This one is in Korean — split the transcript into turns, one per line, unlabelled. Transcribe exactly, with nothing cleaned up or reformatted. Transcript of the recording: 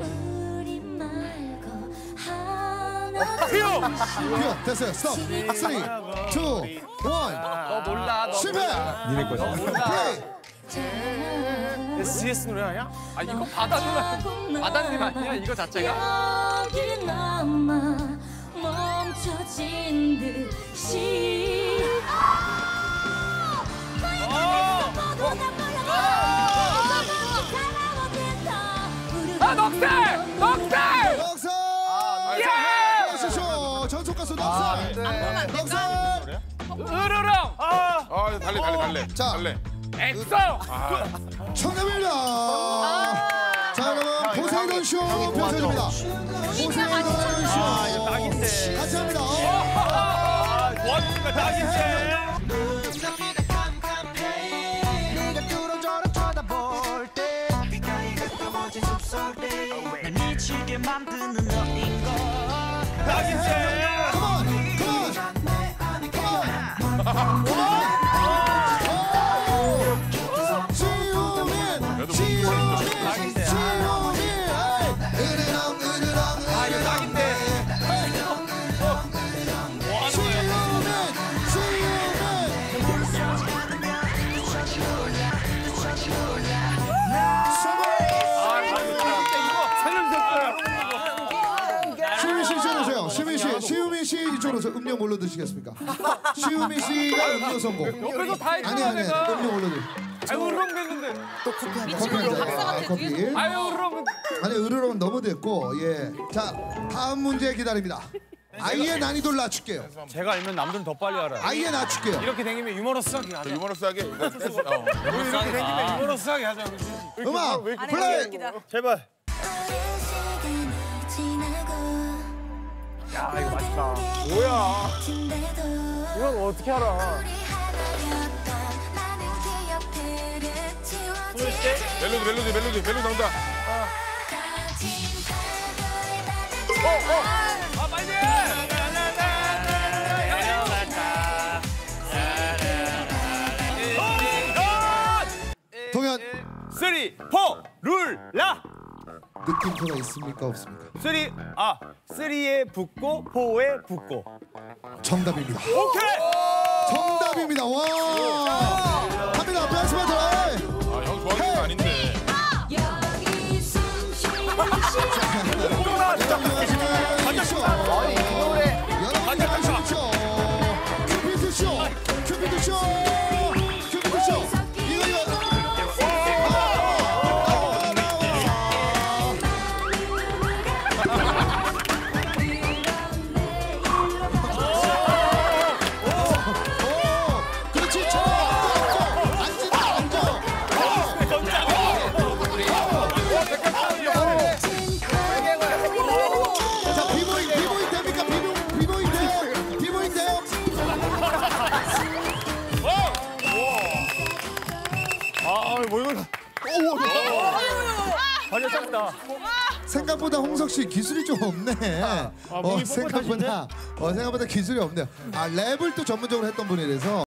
큐!
큐! 됐어요. 스톱. 쓰리, 투, 원.
너 몰라. 너
실패!
니네 거지.
플레이!
에스지에스 노래 아니야? 아 이거 바다님 바다님 아니야? 이거 자체가?
여기 남아 멈춰진 듯이
아 넉살! 넉살!
넉살!
예!
쇼 전속 가수 넉살! 넉살!
으르렁! 아!
아 달래 달래 달래.
자.
달래.
엑소!
정답입니다. 자 여러분 포세이돈 쇼 펼쳐집니다. 포세이돈 쇼
딱인데.
같이 합니다.
아, 도와주니까 딱인데.
미치게 만드는 너인 걸
딱인데.
컴온! 컴온! 컴온! 지우민! 지우민! 지우민! 으르렁 으르렁
아 이거 딱인데.
시우민 씨 이쪽으로 오세요. 시우민 씨, 시우민 씨 이쪽으로 오세요. 음료 뭘로 드시겠습니까? 시우민 씨가 음료 선곡.
옆에서 다
아니
해주면
아니
내가.
음료 뭘로 드?
아유 으르렁 됐는데.
커피 한 잔. 아, 커피.
아유 으르렁.
아니 으르렁은 너무 됐고 예. 자 다음 문제 기다립니다. 아예 난이도를 낮출게요.
제가 알면 남들은 더 빨리 알아요.
아예 낮출게요.
이렇게 댕기면 유머러스하게 하자.
유머러스하게. 이거 댄스. 어.
이렇게 댕기면 유머러스하게 하자.
음악 플레이.
제발.
야 이거 맛있다. 뭐야? 이건 어떻게 알아?
멜로디 멜로디 멜로디 멜로디 나온다.
어 어. 아 빨리.
동현
쓰리, 포, 룰, 라.
느낌표가 있습니까 없습니까?
쓰리, 아, 쓰리에 붙고 포에 붙고.
정답입니다.
오케이.
정답입니다. 와. 갑니다. 댄스 배틀.
아 형 좋아하는 거 아닌데.
여기 숨 쉬는
큐피드 쇼, 큐피드 쇼, 큐피드 쇼. 이거 이거. 그렇지, 쳐. 앉아, 앉아. 자, 비보잉, 비보잉 됩니까? 비보잉, 비보잉 돼요? 비보잉 돼요?
아, 뭐 이걸. 발려 짱다.
생각보다 홍석 씨 기술이 좀 없네. 어, 생각보다 어, 생각보다 기술이 없네요. 아, 랩을 또 전문적으로 했던 분이라서.